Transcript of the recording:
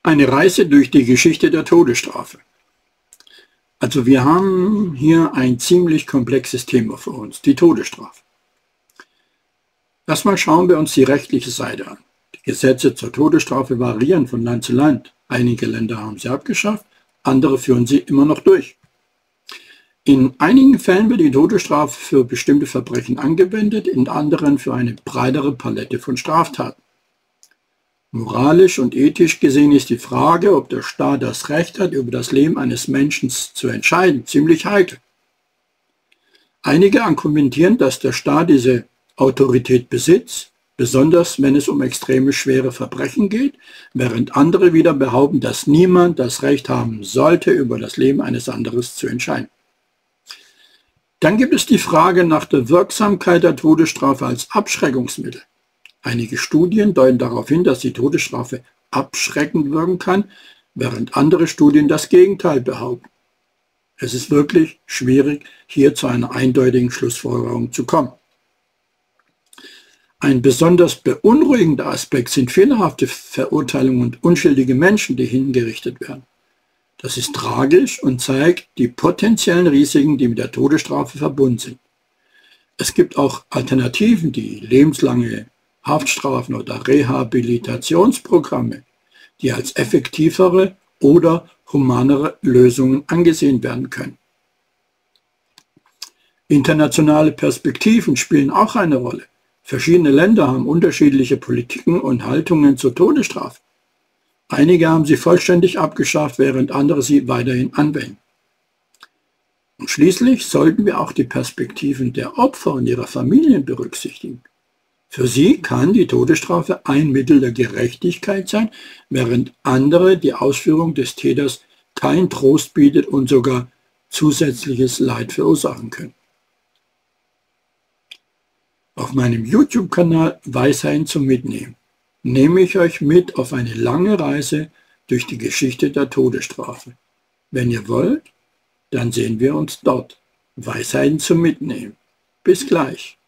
Eine Reise durch die Geschichte der Todesstrafe. Also wir haben hier ein ziemlich komplexes Thema vor uns, die Todesstrafe. Erstmal schauen wir uns die rechtliche Seite an. Die Gesetze zur Todesstrafe variieren von Land zu Land. Einige Länder haben sie abgeschafft, andere führen sie immer noch durch. In einigen Fällen wird die Todesstrafe für bestimmte Verbrechen angewendet, in anderen für eine breitere Palette von Straftaten. Moralisch und ethisch gesehen ist die Frage, ob der Staat das Recht hat, über das Leben eines Menschen zu entscheiden, ziemlich heikel. Einige argumentieren, dass der Staat diese Autorität besitzt, besonders wenn es um extreme schwere Verbrechen geht, während andere wieder behaupten, dass niemand das Recht haben sollte, über das Leben eines anderen zu entscheiden. Dann gibt es die Frage nach der Wirksamkeit der Todesstrafe als Abschreckungsmittel. Einige Studien deuten darauf hin, dass die Todesstrafe abschreckend wirken kann, während andere Studien das Gegenteil behaupten. Es ist wirklich schwierig, hier zu einer eindeutigen Schlussfolgerung zu kommen. Ein besonders beunruhigender Aspekt sind fehlerhafte Verurteilungen und unschuldige Menschen, die hingerichtet werden. Das ist tragisch und zeigt die potenziellen Risiken, die mit der Todesstrafe verbunden sind. Es gibt auch Alternativen, die lebenslange Haftstrafen oder Rehabilitationsprogramme, die als effektivere oder humanere Lösungen angesehen werden können. Internationale Perspektiven spielen auch eine Rolle. Verschiedene Länder haben unterschiedliche Politiken und Haltungen zur Todesstrafe. Einige haben sie vollständig abgeschafft, während andere sie weiterhin anwenden. Und schließlich sollten wir auch die Perspektiven der Opfer und ihrer Familien berücksichtigen. Für sie kann die Todesstrafe ein Mittel der Gerechtigkeit sein, während andere die Ausführung des Täters keinen Trost bietet und sogar zusätzliches Leid verursachen können. Auf meinem YouTube-Kanal Weisheiten zum Mitnehmen nehme ich euch mit auf eine lange Reise durch die Geschichte der Todesstrafe. Wenn ihr wollt, dann sehen wir uns dort. Weisheiten zum Mitnehmen. Bis gleich.